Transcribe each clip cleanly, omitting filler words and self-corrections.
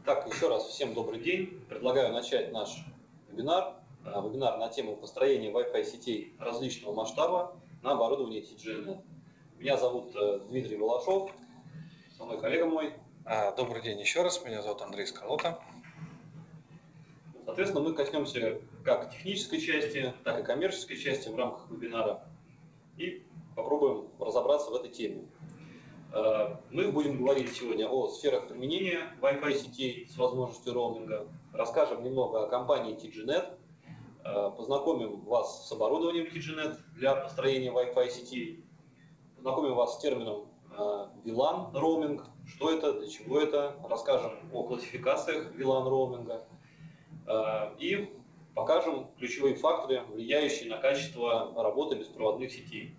Так, еще раз всем добрый день. Предлагаю начать наш вебинар. Вебинар на тему построения Wi-Fi сетей различного масштаба на оборудовании TGNet. Меня зовут Дмитрий Волошов, со мной коллега мой. Добрый день еще раз, меня зовут Андрей Сколота. Соответственно, мы коснемся как технической части, так и коммерческой части в рамках вебинара и попробуем разобраться в этой теме. Мы будем говорить сегодня о сферах применения Wi-Fi сетей с возможностью роуминга, расскажем немного о компании TGNet, познакомим вас с оборудованием TGNet для построения Wi-Fi сетей, познакомим вас с термином VLAN роуминг, что это, для чего это, расскажем о классификациях VLAN роуминга и покажем ключевые факторы, влияющие на качество работы беспроводных сетей.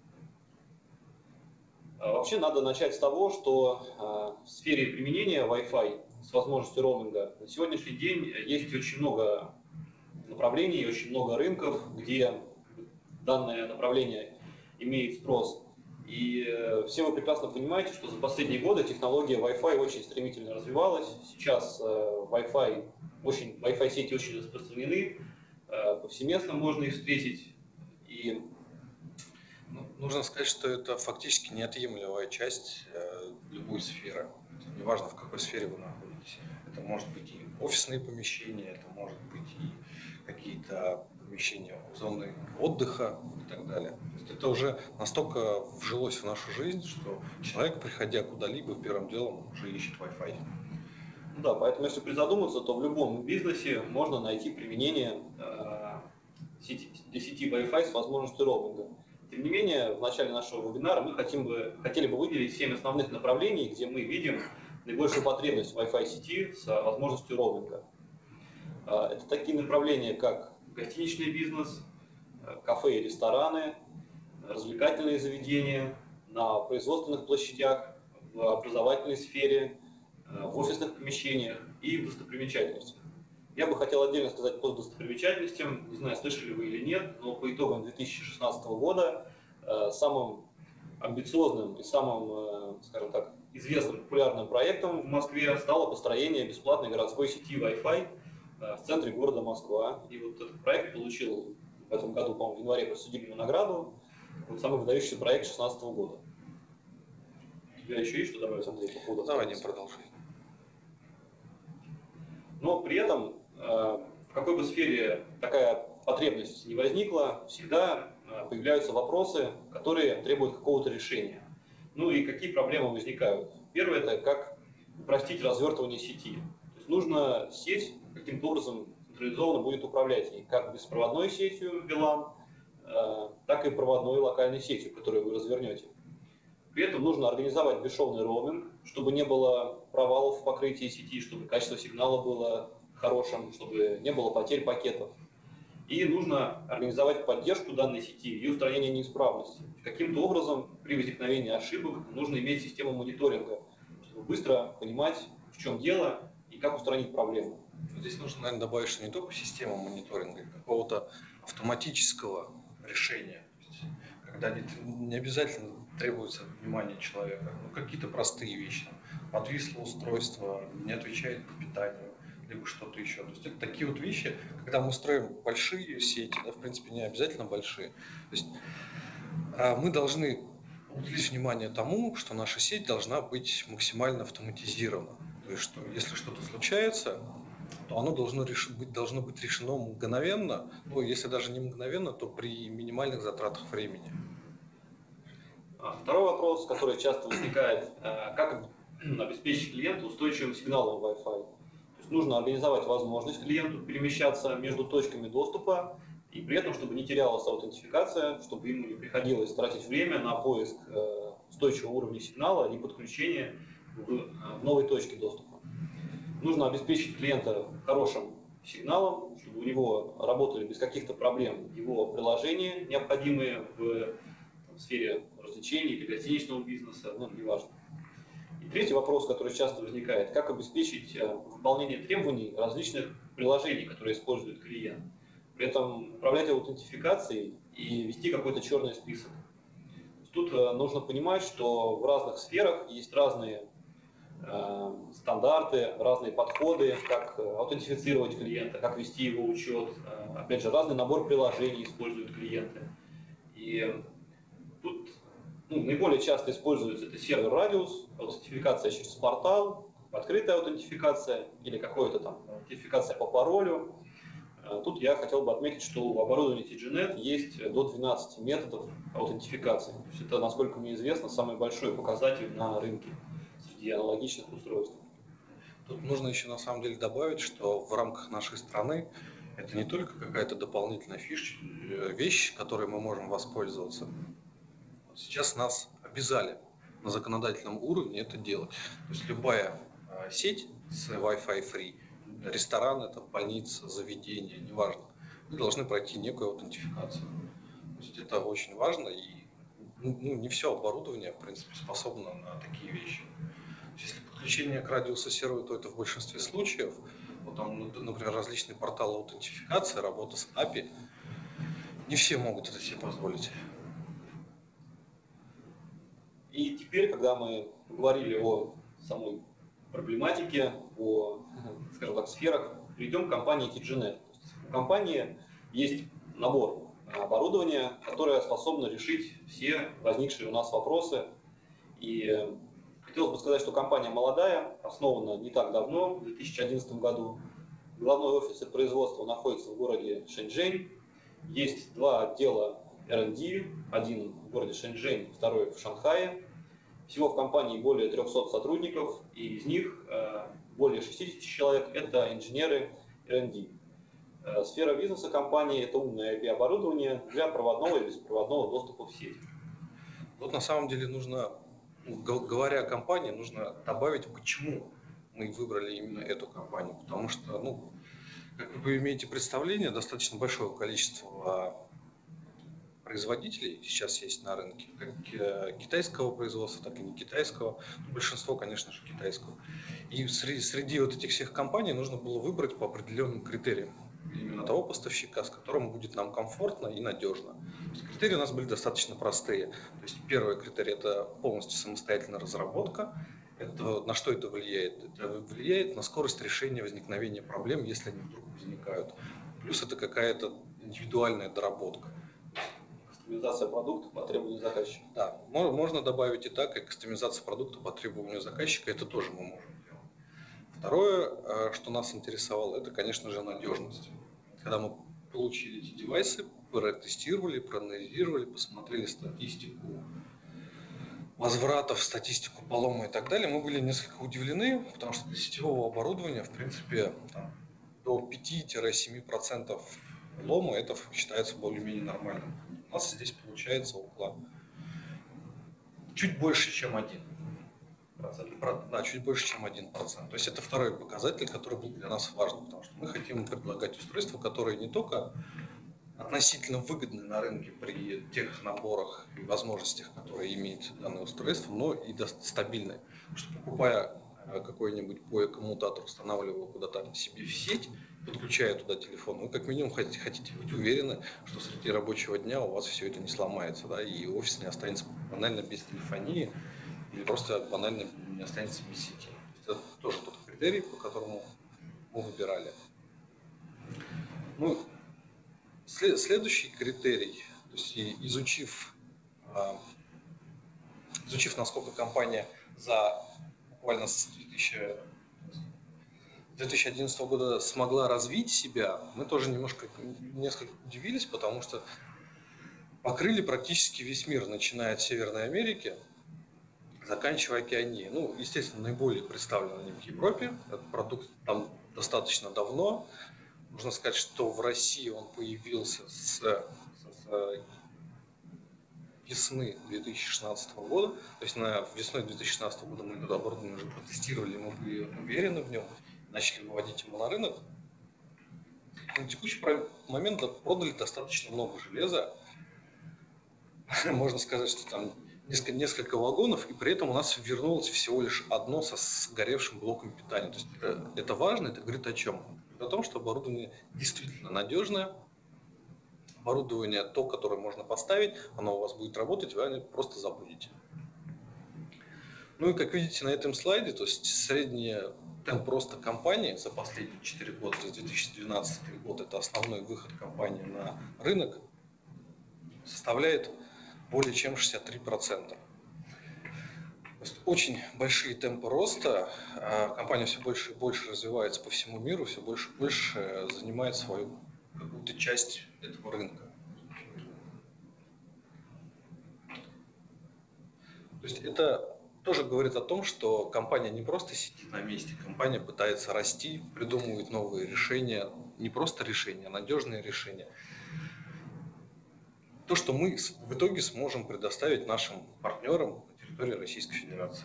Вообще надо начать с того, что в сфере применения Wi-Fi с возможностью роуминга на сегодняшний день есть очень много направлений, очень много рынков, где данное направление имеет спрос. И все вы прекрасно понимаете, что за последние годы технология Wi-Fi очень стремительно развивалась. Сейчас Wi-Fi сети очень распространены, повсеместно можно их встретить. И нужно сказать, что это фактически неотъемлемая часть любой сферы. Неважно, в какой сфере вы находитесь. Это может быть и офисные помещения, это может быть и какие-то помещения, зоны отдыха и так далее. То есть это уже настолько вжилось в нашу жизнь, что человек, приходя куда-либо, первым делом уже ищет Wi-Fi. Да, поэтому если призадуматься, то в любом бизнесе можно найти применение для сети Wi-Fi с возможностью роуминга. Тем не менее, в начале нашего вебинара мы хотели бы выделить 7 основных направлений, где мы видим наибольшую потребность в Wi-Fi сети с возможностью роуминга. Это такие направления, как гостиничный бизнес, кафе и рестораны, развлекательные заведения, на производственных площадях, в образовательной сфере, в офисных помещениях и в достопримечательностях. Я бы хотел отдельно сказать по достопримечательностям, не знаю, слышали вы или нет, но по итогам 2016 года самым амбициозным и самым, скажем так, известным популярным проектом в Москве стало построение бесплатной городской сети Wi-Fi в центре города Москва. И вот этот проект получил в этом году, по-моему, в январе присудебную награду, вот самый выдающийся проект 2016 года. У тебя еще есть что добавить, Андрей, по поводу? Давай не продолжай. Но при этом, в какой бы сфере такая потребность не возникла, всегда появляются вопросы, которые требуют какого-то решения. Ну и какие проблемы возникают? Первое – это как упростить развертывание сети. То есть нужно сеть каким-то образом централизованно будет управлять ей, как беспроводной сетью VLAN, так и проводной локальной сетью, которую вы развернете. При этом нужно организовать бесшовный роуминг, чтобы не было провалов в покрытии сети, чтобы качество сигнала было хорошим, чтобы не было потерь пакетов. И нужно организовать поддержку данной сети и устранение неисправностей. Каким-то образом при возникновении ошибок нужно иметь систему мониторинга, чтобы быстро понимать, в чем дело и как устранить проблему. Здесь нужно, наверное, добавить, что не только система мониторинга, а какого-то автоматического решения. Когда не обязательно требуется внимание человека, какие-то простые вещи. Подвисло устройство, не отвечает по питанию, либо что-то еще. То есть это такие вот вещи, когда мы строим большие сети, в принципе, не обязательно большие. То есть мы должны уделить внимание тому, что наша сеть должна быть максимально автоматизирована. То есть, что если что-то случается, то оно должно быть решено мгновенно, но если даже не мгновенно, то при минимальных затратах времени. Второй вопрос, который часто возникает, как обеспечить клиенту устойчивым сигналом Wi-Fi. То есть нужно организовать возможность клиенту перемещаться между точками доступа, и при этом, чтобы не терялась аутентификация, чтобы ему не приходилось тратить время на поиск устойчивого уровня сигнала и подключение в новой точке доступа. Нужно обеспечить клиента хорошим сигналом, чтобы у него работали без каких-то проблем его приложения, необходимые в сфере развлечений или гостиничного бизнеса, неважно. И третий вопрос, который часто возникает, как обеспечить выполнение требований различных приложений, которые использует клиент. При этом управлять аутентификацией и вести какой-то черный список. Тут нужно понимать, что в разных сферах есть разные стандарты, разные подходы, как аутентифицировать клиента, как вести его учет. Опять же, разный набор приложений используют клиенты. И тут наиболее часто используется это сервер Radius, аутентификация через портал, открытая аутентификация или какая-то там аутентификация по паролю. Тут я хотел бы отметить, что у оборудования TGNet есть до 12 методов аутентификации. То есть это, насколько мне известно, самый большой показатель на рынке среди аналогичных устройств. Тут нужно еще на самом деле добавить, что в рамках нашей страны это не только какая-то дополнительная вещь, которой мы можем воспользоваться. Сейчас нас обязали на законодательном уровне это делать. То есть любая сеть с Wi-Fi free, ресторан, это больница, заведение, неважно, вы должны пройти некую аутентификацию. То есть это очень важно, и не все оборудование, в принципе, способно на такие вещи. Если подключение к радиусу сервера, то это в большинстве случаев, вот там, например, различные порталы аутентификации, работа с API, не все могут это себе позволить. И теперь, когда мы говорили о самой проблематике, о, скажем так, сферах, перейдем к компании TGNet. У компании есть набор оборудования, которое способно решить все возникшие у нас вопросы. И хотелось бы сказать, что компания молодая, основана не так давно, в 2011 году. Главной офис и производство находится в городе Шэньчжэнь. Есть два отдела R&D, один в городе Шэньчжэнь, второй в Шанхае. Всего в компании более 300 сотрудников, и из них более 60 человек – это инженеры R&D. Сфера бизнеса компании – это умное IP-оборудование для проводного и беспроводного доступа в сеть. Вот на самом деле нужно, говоря о компании, нужно добавить, почему мы выбрали именно эту компанию. Потому что, как вы имеете представление, достаточно большое количество производителей сейчас есть на рынке, как китайского производства, так и не китайского. Большинство, конечно же, китайского. И среди вот этих всех компаний нужно было выбрать по определенным критериям именно того поставщика, с которым будет нам комфортно и надежно. Критерии у нас были достаточно простые. То есть первый критерий – это полностью самостоятельная разработка. На что это влияет? Это влияет на скорость решения возникновения проблем, если они вдруг возникают. Плюс это какая-то индивидуальная доработка. Кастомизация продукта по требованию заказчика. Да, можно добавить и так, и кастомизация продукта по требованию заказчика, это тоже мы можем делать. Второе, что нас интересовало, это, конечно же, надежность. Когда мы получили эти девайсы, протестировали, проанализировали, посмотрели статистику возвратов, статистику полома и так далее, мы были несколько удивлены, потому что для сетевого оборудования, в принципе, до 5-7% лома это считается более-менее нормальным. У нас здесь получается около чуть больше, чем 1%. Да, чуть больше, чем 1%. То есть это второй показатель, который был для нас важен, потому что мы хотим предлагать устройства, которые не только относительно выгодны на рынке при тех наборах и возможностях, которые имеет данное устройство, но и стабильны. Потому что покупая какой-нибудь POE-коммутатор, устанавливая его куда-то себе в сеть, подключая туда телефон, вы как минимум хотите быть уверены, что среди рабочего дня у вас все это не сломается, да, и офис не останется банально без телефонии, или просто банально не останется без сети. Это тоже тот критерий, по которому мы выбирали. Следующий критерий, то есть изучив, насколько компания буквально с 2011 года смогла развить себя, мы тоже несколько удивились, потому что покрыли практически весь мир, начиная от Северной Америки, заканчивая Океанией. Естественно, наиболее представлен они в Европе. Этот продукт там достаточно давно. Нужно сказать, что в России он появился с весны 2016 года. То есть весной 2016 года мы это оборудование уже протестировали, мы были уверены в нем, начали выводить его на рынок. На текущий момент продали достаточно много железа. Можно сказать, что там несколько вагонов, и при этом у нас вернулось всего лишь одно со сгоревшим блоком питания. То есть это важно, это говорит о чем? О том, что оборудование действительно надежное, оборудование то, которое можно поставить, оно у вас будет работать, вы о нем просто забудете. Ну и как видите на этом слайде, то есть средний темп роста компании за последние 4 года, то есть 2012 год, это основной выход компании на рынок, составляет более чем 63%. То есть очень большие темпы роста, компания все больше и больше развивается по всему миру, все больше и больше занимает свою какую-то часть этого рынка. То есть это тоже говорит о том, что компания не просто сидит на месте, компания пытается расти, придумывает новые решения, не просто решения, а надежные решения. То, что мы в итоге сможем предоставить нашим партнерам на территории Российской Федерации.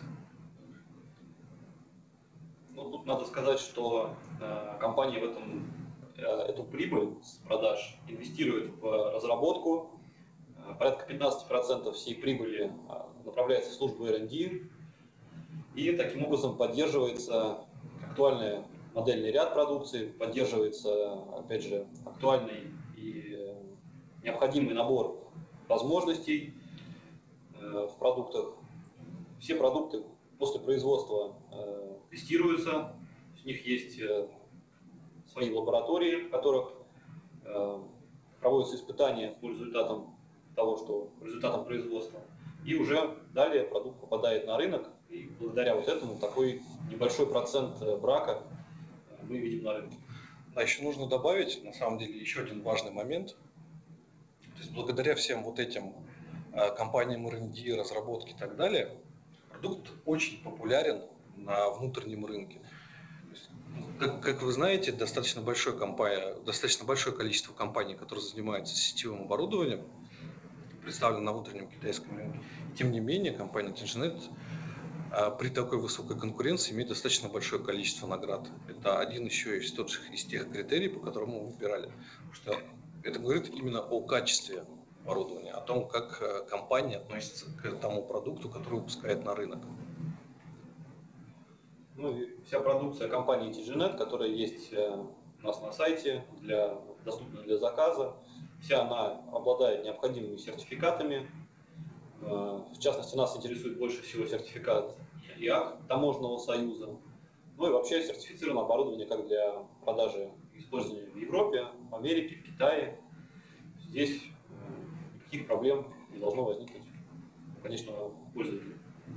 Ну, тут надо сказать, что компания эту прибыль с продаж инвестирует в разработку. Порядка 15% всей прибыли направляется в службу R&D, и таким образом поддерживается актуальный модельный ряд продукции, поддерживается, опять же, актуальный и необходимый набор возможностей в продуктах. Все продукты после производства тестируются, у них есть свои лаборатории, в которых проводятся испытания по результатам результатам производства. И уже далее продукт попадает на рынок, и благодаря вот этому такой небольшой процент брака мы видим на рынке. А еще нужно добавить, на самом деле, еще один важный момент. То есть благодаря всем вот этим компаниям R&D, разработки и так далее, продукт очень популярен на внутреннем рынке. Как вы знаете, достаточно большое количество компаний, которые занимаются сетевым оборудованием, представлено на внутреннем китайском рынке. Тем не менее, компания TensionNet при такой высокой конкуренции имеет достаточно большое количество наград. Это один еще из тех критериев, по которым мы выбирали. Что это говорит именно о качестве оборудования, о том, как компания относится к тому продукту, который выпускает на рынок. Ну и вся продукция компании TensionNet, которая есть у нас на сайте, доступна для заказа, вся она обладает необходимыми сертификатами. В частности, нас интересует больше всего сертификат ИАК Таможенного союза. Ну и вообще сертифицировано оборудование как для продажи и использования в Европе, в Америке, в Китае. Здесь никаких проблем не должно возникнуть у конечного пользователя.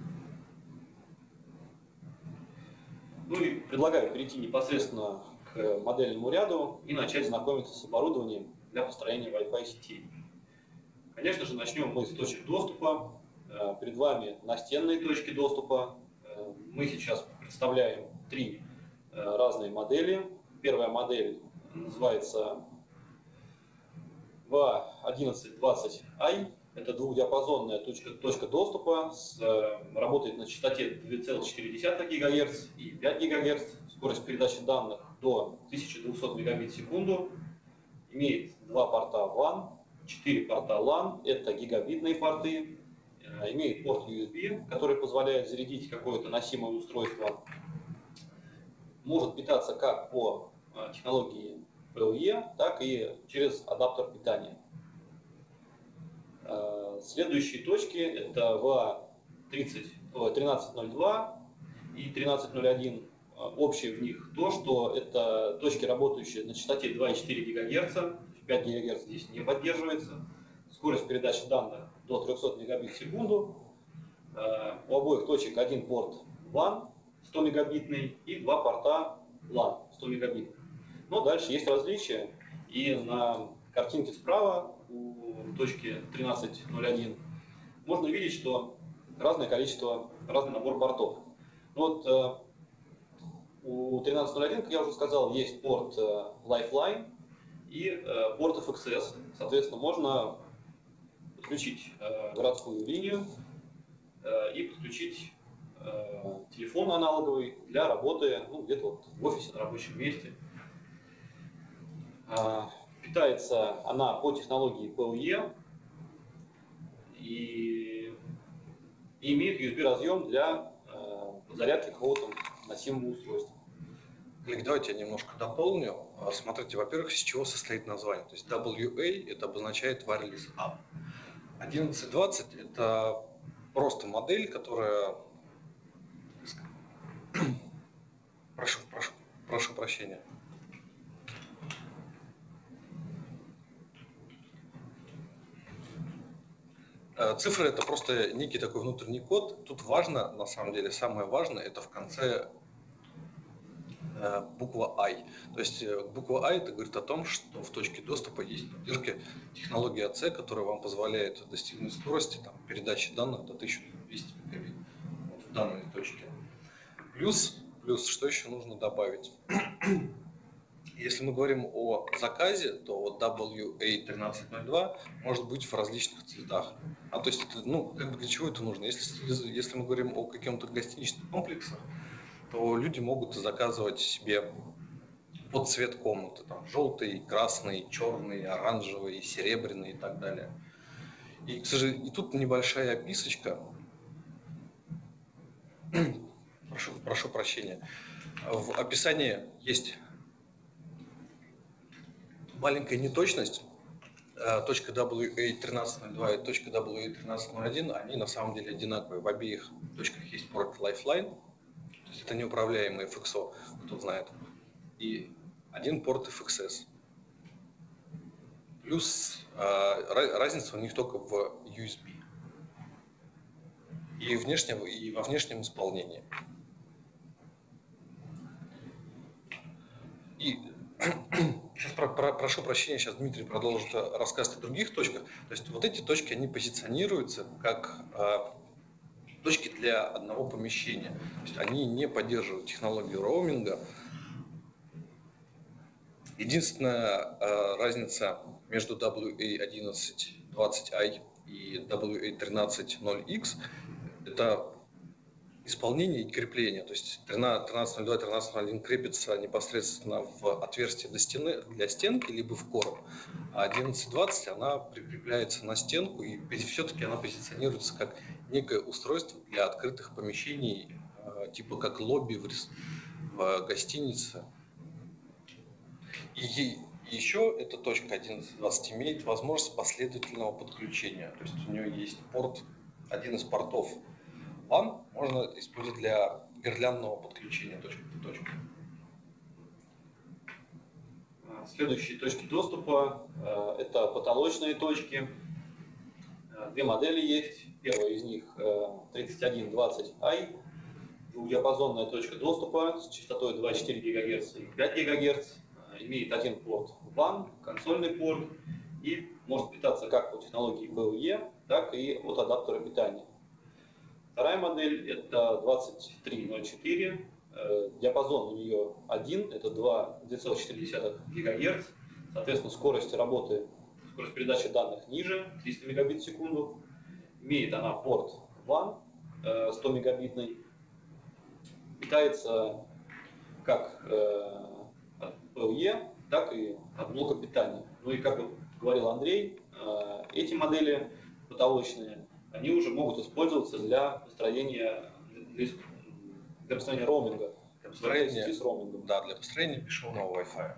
Ну и предлагаю перейти непосредственно к модельному ряду и начать знакомиться с оборудованием для построения Wi-Fi сетей. Конечно же, начнем мы с точек доступа. Перед вами настенные точки доступа. Мы сейчас представляем 3 разные модели. Первая модель называется VA1120i. Это двухдиапазонная точка доступа, работает на частоте 2,4 ГГц и 5 ГГц, скорость передачи данных до 1200 мегабит в секунду, имеет 2 порта WAN, 4 порта LAN, это гигабитные порты, имеет порт USB, который позволяет зарядить какое-то носимое устройство, может питаться как по технологии PoE, так и через адаптер питания. Следующие точки это VA1302 и 1301. Общее в них то, что это точки, работающие на частоте 2,4 ГГц, 5 ГГц здесь не поддерживается, скорость передачи данных до 300 мегабит в секунду. У обоих точек один порт WAN 100 мегабитный и 2 порта LAN 100 мегабитных. Но дальше есть различия, и на картинке справа у точки 1301 можно видеть, что разный набор портов. Вот у 1301, как я уже сказал, есть порт Lifeline и порт FXS. Соответственно, можно подключить городскую линию и подключить телефон аналоговый для работы где-то вот в офисе, на рабочем месте. Питается она по технологии PoE и имеет USB-разъем для зарядки какого-то носимого устройства. Коллеги, давайте я немножко дополню. Смотрите, во-первых, из чего состоит название. То есть WA это обозначает Wireless Up. 1120 это просто модель, которая прошу прощения. Цифры — это просто некий такой внутренний код. Тут важно, на самом деле, самое важное — это в конце буква I. То есть буква I — это говорит о том, что в точке доступа есть поддержка технологии AC, которая вам позволяет достигнуть скорости передачи данных до 1200 мегабит в данной точке. Плюс, что еще нужно добавить? Если мы говорим о заказе, то вот WA1302 может быть в различных цветах. То есть, для чего это нужно? Если мы говорим о каком-то гостиничном комплексе, то люди могут заказывать себе под цвет комнаты. Желтый, красный, черный, оранжевый, серебряный и так далее. И, к сожалению, тут небольшая описочка. Прошу прощения. В описании есть маленькая неточность. Точка WA1302 и точка WA1301, они на самом деле одинаковые. В обеих точках есть порт Lifeline, то есть это неуправляемый FXO, кто знает, и один порт FXS. Плюс разница у них только в USB и во внешнем исполнении. И сейчас прошу прощения, сейчас Дмитрий продолжит рассказ о других точках. То есть вот эти точки, они позиционируются как точки для одного помещения. То есть они не поддерживают технологию роуминга. Единственная разница между WA1120i и WA1300X — это исполнение и крепление. То есть 1302 и 1301 крепится непосредственно в отверстие для стенки, либо в короб, а 1120 она прикрепляется на стенку, и все-таки она позиционируется как некое устройство для открытых помещений, типа как лобби в гостинице. И еще эта точка 1120 имеет возможность последовательного подключения. То есть у нее есть один из портов LAN можно использовать для гирляндного подключения точки к точке. Следующие точки доступа – это потолочные точки. Две модели есть. Первая из них 3120i, двухдиапазонная точка доступа с частотой 2,4 ГГц и 5 ГГц. Имеет один порт WAN, консольный порт, и может питаться как по технологии PoE, так и от адаптера питания. Вторая модель — это 2304, диапазон у нее один, это 2,4 ГГц, соответственно, скорость передачи данных ниже, 300 мегабит в секунду. Имеет она порт WAN 100 мегабитный, питается как от PoE, так и от блока питания. Ну и как говорил Андрей, эти модели потолочные, они уже могут использоваться для построения роуминга. Для построения с роумингом. Да, для построения бесшумного Wi-Fi.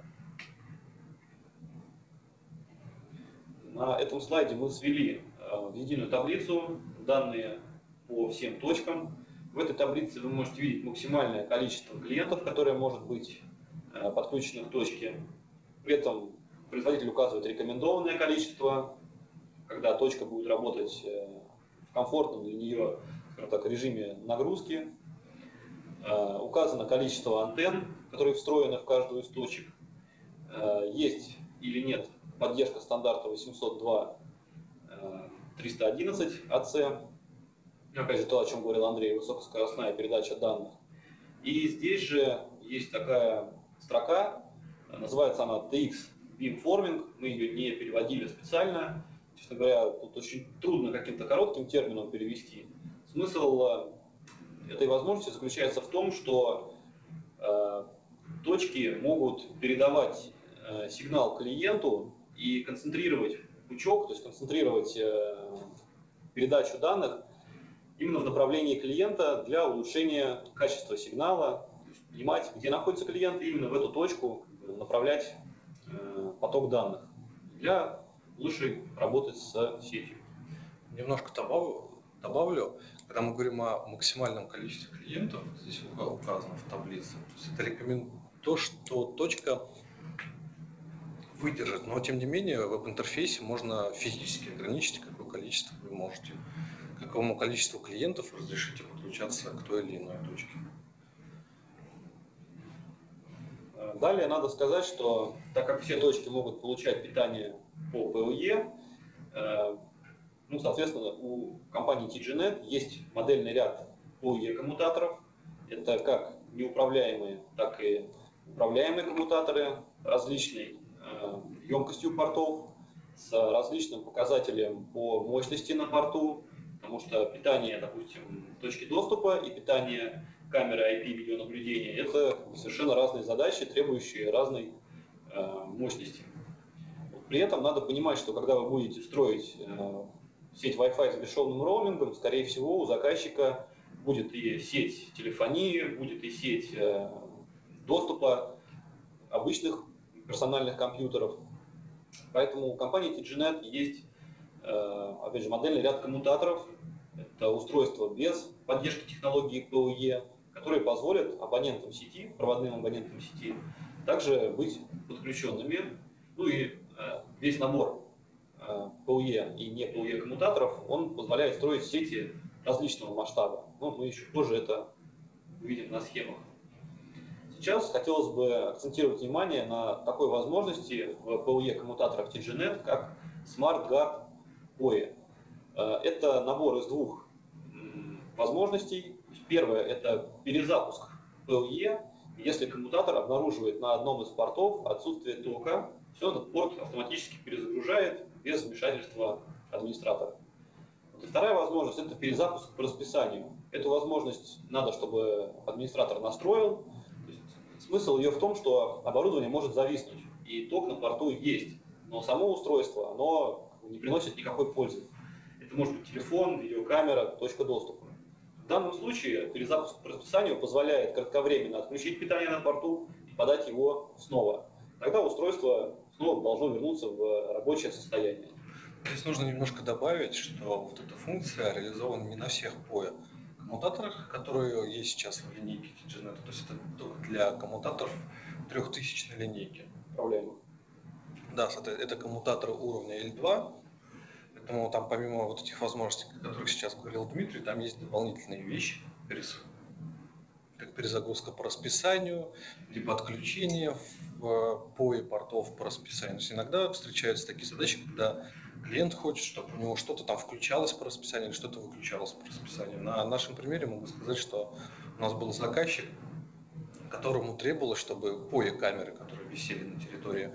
На этом слайде мы свели в единую таблицу данные по всем точкам. В этой таблице вы можете видеть максимальное количество клиентов, которое может быть подключено к точке. При этом производитель указывает рекомендованное количество, когда точка будет работать в комфортном для нее, скажем так, режиме нагрузки. Указано количество антенн, которые встроены в каждую из точек. Есть или нет поддержка стандарта 802.311 AC. Опять же, то, о чем говорил Андрей, высокоскоростная передача данных. И здесь же есть такая строка, называется она TX Beamforming. Мы ее не переводили специально. Честно говоря, тут очень трудно каким-то коротким термином перевести. Смысл этой возможности заключается в том, что точки могут передавать сигнал клиенту и концентрировать пучок, то есть концентрировать передачу данных именно в направлении клиента для улучшения качества сигнала, понимать, где находится клиент, и именно в эту точку направлять поток данных для лучшей работы с сетью. Немножко добавлю, когда мы говорим о максимальном количестве клиентов, здесь указано в таблице, то есть это то, что точка выдержит. Но тем не менее в веб-интерфейсе можно физически ограничить, какое количество вы можете, какому количеству клиентов разрешите подключаться к той или иной точке. Далее надо сказать, что так как все точки могут получать питание по PoE, соответственно, у компании TGNet есть модельный ряд PoE коммутаторов. Это как неуправляемые, так и управляемые коммутаторы различной емкостью портов, с различным показателем по мощности на порту, потому что питание, допустим, точки доступа и питание камеры IP-видеонаблюдения – это совершенно разные задачи, требующие разной мощности. При этом надо понимать, что когда вы будете строить сеть Wi-Fi с бесшовным роумингом, скорее всего, у заказчика будет и сеть телефонии, будет и сеть доступа обычных персональных компьютеров. Поэтому у компании TGNet есть, опять же, модельный ряд коммутаторов. Это устройства без поддержки технологии PoE, которые позволят абонентам сети, проводным абонентам сети, также быть подключенными. Весь набор PoE и не PoE коммутаторов, он позволяет строить сети различного масштаба. Мы еще позже это увидим на схемах. Сейчас хотелось бы акцентировать внимание на такой возможности в PoE коммутаторах TGNet, как SmartGuard PoE. Это набор из двух возможностей. Первое – это перезапуск PoE. Если коммутатор обнаруживает на одном из портов отсутствие тока, все, этот порт автоматически перезагружает без вмешательства администратора. И вторая возможность – это перезапуск по расписанию. Эту возможность надо, чтобы администратор настроил. Смысл ее в том, что оборудование может зависнуть, и ток на порту есть, но само устройство оно не приносит никакой пользы. Это может быть телефон, видеокамера, точка доступа. В данном случае перезапуск по расписанию позволяет кратковременно отключить питание на порту и подать его снова. Тогда устройство снова должно вернуться в рабочее состояние. Здесь нужно немножко добавить, что вот эта функция реализована не на всех PoE коммутаторах, которые есть сейчас в линейке TGNet. То есть это только для коммутаторов 3000 линейки. Управляемых. Да, это коммутаторы уровня L2. Поэтому там помимо вот этих возможностей, о которых сейчас говорил Дмитрий, там есть дополнительные вещи, как перезагрузка по расписанию, либо отключение в PoE портов по расписанию. То есть иногда встречаются такие задачи, когда клиент хочет, чтобы у него что-то там включалось по расписанию или что-то выключалось по расписанию. На нашем примере могу сказать, что у нас был заказчик, которому требовалось, чтобы PoE камеры, которые висели на территории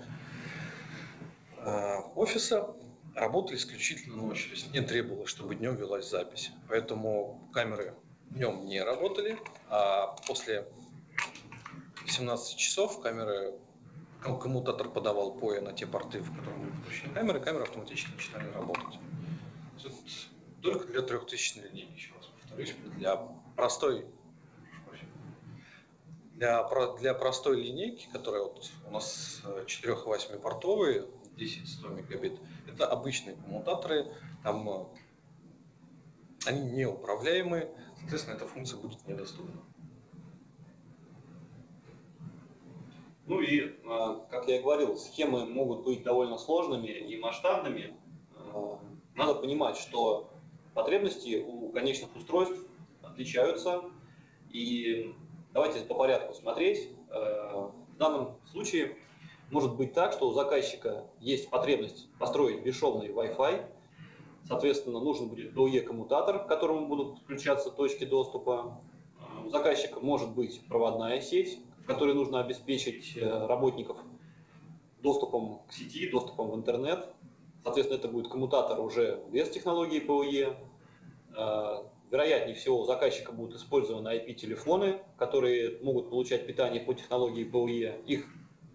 офиса, работали исключительно ночью. То есть не требовалось, чтобы днем велась запись. Поэтому камеры днем не работали, а после 17 часов коммутатор подавал PoE на те порты, в которые были подключены камеры автоматически начинали работать. Только для 3000 линейки, еще раз повторюсь, для простой линейки, которая вот у нас 4-8 портовые, 10-100 мегабит, это обычные коммутаторы, там они неуправляемые, соответственно, эта функция будет недоступна. Как я и говорил, схемы могут быть довольно сложными и масштабными. Надо понимать, что потребности у конечных устройств отличаются. И давайте по порядку смотреть. В данном случае может быть так, что у заказчика есть потребность построить бесшовный Wi-Fi. Соответственно, нужен будет PoE-коммутатор, к которому будут подключаться точки доступа. У заказчика может быть проводная сеть, в которой нужно обеспечить работников доступом к сети, доступом в интернет. Соответственно, это будет коммутатор уже без технологии PoE. Вероятнее всего, у заказчика будут использованы IP-телефоны, которые могут получать питание по технологии PoE. Их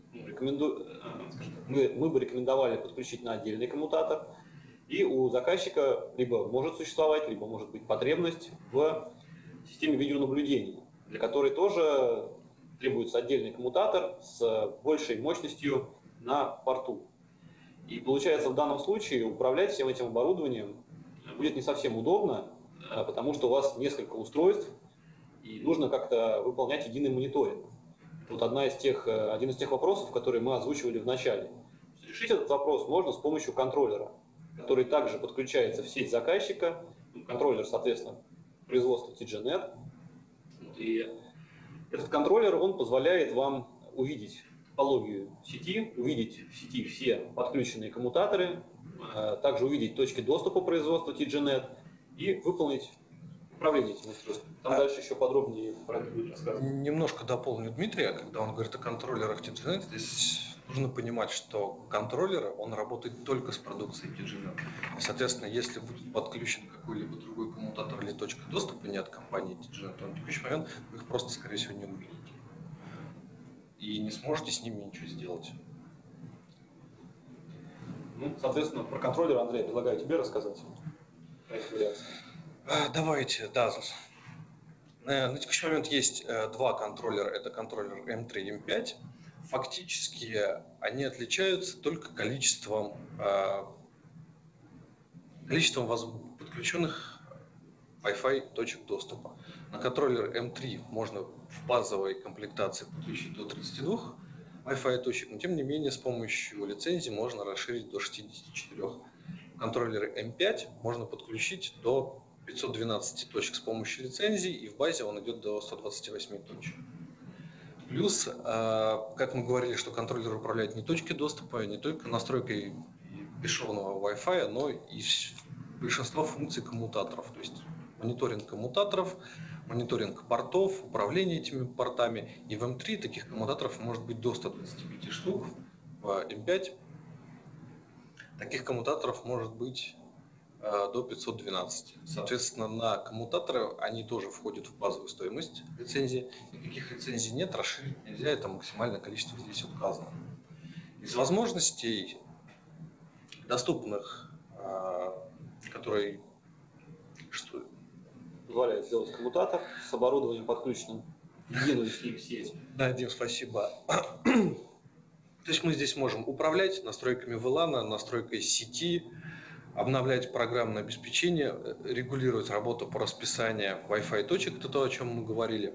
мы бы рекомендовали подключить на отдельный коммутатор. И у заказчика либо может существовать, либо может быть потребность в системе видеонаблюдения, для которой тоже требуется отдельный коммутатор с большей мощностью на порту. И получается, в данном случае управлять всем этим оборудованием будет не совсем удобно, потому что у вас несколько устройств, и нужно как-то выполнять единый мониторинг. вот один из тех вопросов, которые мы озвучивали в начале. Решить этот вопрос можно с помощью контроллера, который также подключается в сеть заказчика. Контроллер, соответственно, производства TGNet. И этот контроллер, он позволяет вам увидеть топологию сети, увидеть в сети все подключенные коммутаторы, также увидеть точки доступа производства TGNet и выполнить управление этим устройством. Там дальше еще подробнее про это будет рассказано. Немножко дополню Дмитрия, когда он говорит о контроллерах TGNet, здесь нужно понимать, что контроллер, он работает только с продукцией TGNet. И, соответственно, если будет подключен какой-либо другой коммутатор или точка доступа не от компании TGNet, то на текущий момент вы их просто, скорее всего, не увидите. И не сможете с ними ничего сделать. Ну, соответственно, про контроллер, Андрей, предлагаю тебе рассказать. Давайте, да. На текущий момент есть два контроллера. Это контроллер M3 и M5. Фактически они отличаются только количеством подключенных Wi-Fi точек доступа. На контроллер M3 можно в базовой комплектации подключить до 32 Wi-Fi точек, но тем не менее с помощью лицензии можно расширить до 64. Контроллер M5 можно подключить до 512 точек с помощью лицензии, и в базе он идет до 128 точек. Плюс, как мы говорили, что контроллер управляет не точкой доступа, не только настройкой бесшовного Wi-Fi, но и большинство функций коммутаторов. То есть мониторинг коммутаторов, мониторинг портов, управление этими портами. И в M3 таких коммутаторов может быть до 125 штук, в M5 таких коммутаторов может быть до 512. Соответственно, на коммутаторы они тоже входят в базовую стоимость лицензии. Никаких лицензий нет, расширить нельзя, это максимальное количество здесь указано. Из возможностей доступных, которые позволяет сделать коммутатор с оборудованием подключенным единую сеть. Да, Дим, спасибо. То есть мы здесь можем управлять настройками VLAN, настройкой сети, обновлять программное обеспечение, регулировать работу по расписанию Wi-Fi точек, это то, о чем мы говорили.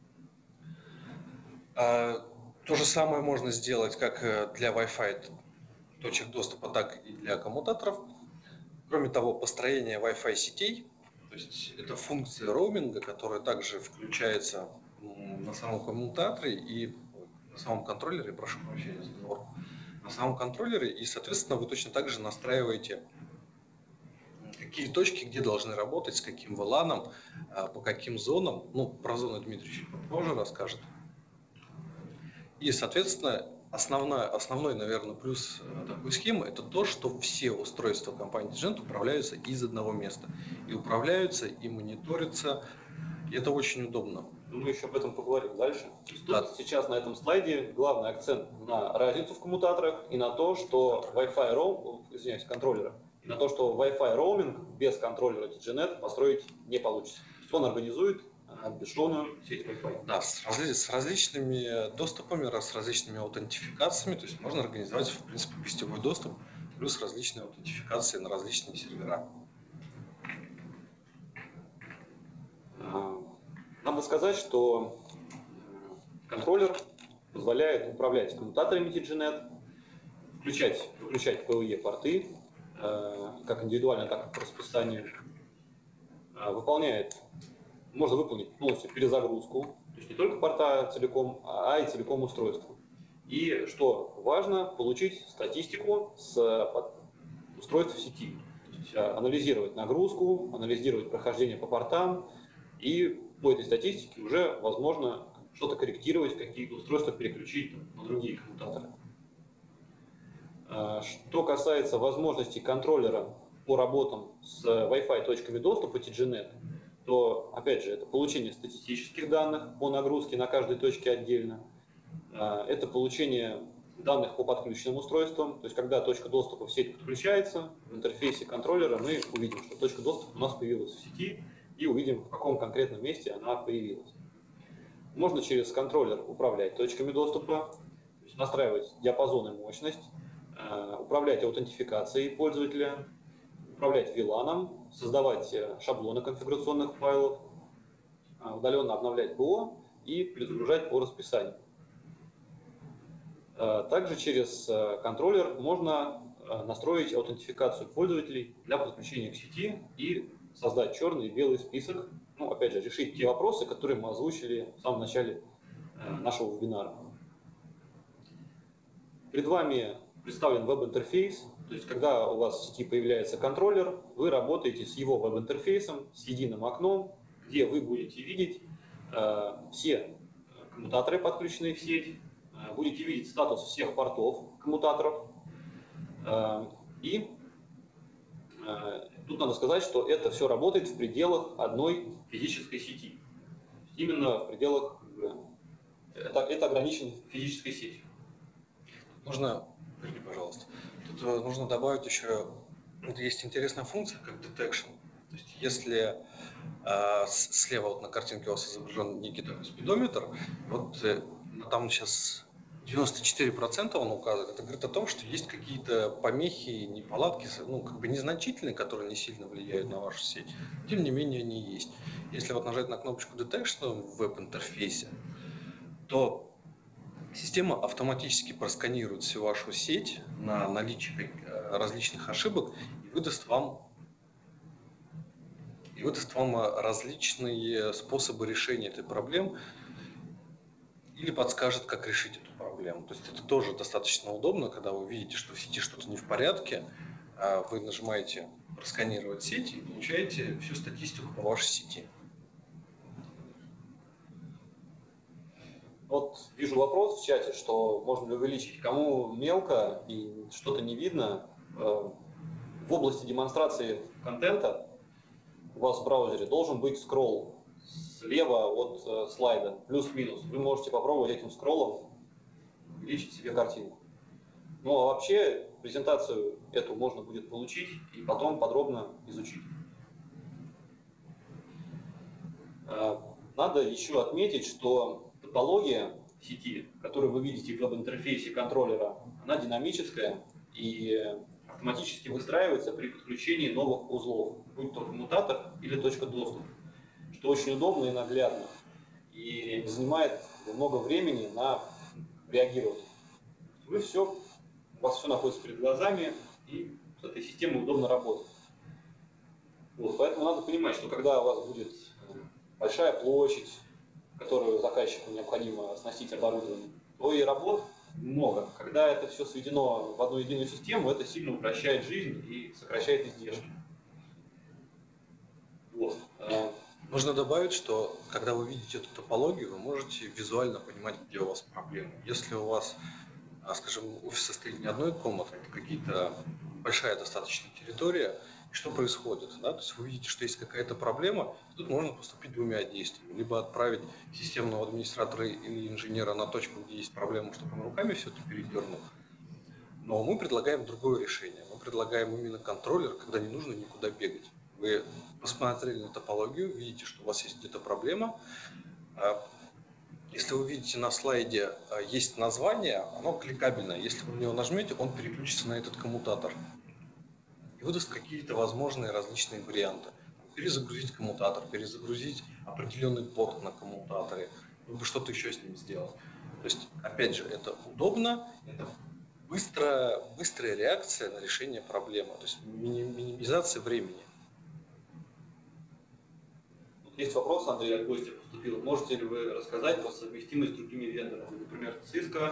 То же самое можно сделать как для Wi-Fi точек доступа, так и для коммутаторов. Кроме того, построение Wi-Fi сетей, то есть это функция роуминга, которая также включается на самом коммутаторе и на самом контроллере, прошу прощения за норм, на самом контроллере, и, соответственно, вы точно так же настраиваете, какие точки, где должны работать, с каким VLAN, по каким зонам. Ну, про зоны Дмитрий чуть попозже расскажет. И, соответственно, основной, наверное, плюс такой схемы – это то, что все устройства компании TGNet управляются из одного места. И управляются, и мониторятся. И это очень удобно. Мы еще об этом поговорим дальше. Да. Сейчас на этом слайде главный акцент на разницу в коммутаторах и на то, что контроллера, и на то, что Wi-Fi роуминг без контроллера TGNet построить не получится. Он организует бесшовную сеть Wi-Fi. Да, с различными доступами, с различными аутентификациями, то есть можно организовать, в принципе, гостевой доступ, плюс различные аутентификации на различные сервера. Надо сказать, что контроллер позволяет управлять коммутаторами TGNet, выключать PoE порты, как индивидуально, так и по расписанию. Можно выполнить полностью перезагрузку, то есть не только порта целиком, а и целиком устройства. И, что важно, получить статистику с устройств сети. То есть анализировать нагрузку, анализировать прохождение по портам, и по этой статистике уже возможно что-то корректировать, какие-то устройства переключить на другие коммутаторы. Что касается возможностей контроллера по работам с Wi-Fi точками доступа TGNet, то, опять же, это получение статистических данных по нагрузке на каждой точке отдельно, это получение данных по подключенным устройствам, то есть когда точка доступа в сеть подключается, в интерфейсе контроллера мы увидим, что точка доступа у нас появилась в сети, и увидим, в каком конкретном месте она появилась. Можно через контроллер управлять точками доступа, то есть настраивать диапазон и мощность, управлять аутентификацией пользователя, управлять VLAN, создавать шаблоны конфигурационных файлов, удаленно обновлять ПО и перезагружать по расписанию. Также через контроллер можно настроить аутентификацию пользователей для подключения к сети и создать черный и белый список. Ну, опять же, решить те вопросы, которые мы озвучили в самом начале нашего вебинара. Перед вами представлен веб-интерфейс, то есть когда у вас в сети появляется контроллер, вы работаете с его веб-интерфейсом, с единым окном, где вы будете видеть все коммутаторы, подключенные в сеть, будете видеть статус всех портов коммутаторов. И тут надо сказать, что это все работает в пределах одной физической сети. Именно в пределах, это ограничено физической сетью. Нужно, верни, пожалуйста, тут нужно добавить еще, есть интересная функция, как detection. То есть если слева вот на картинке у вас изображен некий такой спидометр, вот там сейчас 94% он указывает, это говорит о том, что есть какие-то помехи, неполадки, ну, как бы незначительные, которые не сильно влияют на вашу сеть, тем не менее они есть. Если вот нажать на кнопочку Detection в веб-интерфейсе, то система автоматически просканирует всю вашу сеть на наличие различных ошибок и выдаст вам различные способы решения этой проблемы или подскажет, как решить эту проблему. То есть это тоже достаточно удобно, когда вы видите, что в сети что-то не в порядке, вы нажимаете «Просканировать сеть» и получаете всю статистику по вашей сети. Вот вижу вопрос в чате, что можно ли увеличить, кому мелко и что-то не видно. В области демонстрации контента у вас в браузере должен быть скролл слева от слайда, плюс-минус. Вы можете попробовать этим скроллом увеличить себе картинку. Ну а вообще презентацию эту можно будет получить и потом подробно изучить. Надо еще отметить, что топология сети, которую вы видите в веб-интерфейсе контроллера, она динамическая и автоматически выстраивается при подключении новых узлов, будь то коммутатор или точка доступа, что очень удобно и наглядно, и не занимает много времени на реагирование. У вас все находится перед глазами, и с этой системой удобно работать. Вот, поэтому надо понимать, что когда у вас будет большая площадь, которую заказчику необходимо оснастить оборудованием, то и работ много. Когда это все сведено в одну единую систему, это сильно упрощает жизнь и сокращает издержки. Вот. Нужно добавить, что когда вы видите эту топологию, вы можете визуально понимать, где у вас проблемы. Если у вас, скажем, офис состоит не одной комнаты, это какие-то большая достаточно территория, и что происходит? Да? То есть вы видите, что есть какая-то проблема, тут можно поступить двумя действиями. Либо отправить системного администратора или инженера на точку, где есть проблема, чтобы он руками все это передернул. Но мы предлагаем другое решение. Мы предлагаем именно контроллер, когда не нужно никуда бегать. Вы посмотрели на топологию, видите, что у вас есть где-то проблема. Если вы видите на слайде есть название, оно кликабельное. Если вы на него нажмете, он переключится на этот коммутатор и выдаст какие-то возможные различные варианты. Перезагрузить коммутатор, перезагрузить определенный порт на коммутаторе, либо что-то еще с ним сделать. То есть, опять же, это удобно, это быстрая реакция на решение проблемы, то есть минимизация времени. Есть вопрос, Андрей, от гостя поступил. Можете ли вы рассказать про совместимость с другими вендорами, например, Cisco,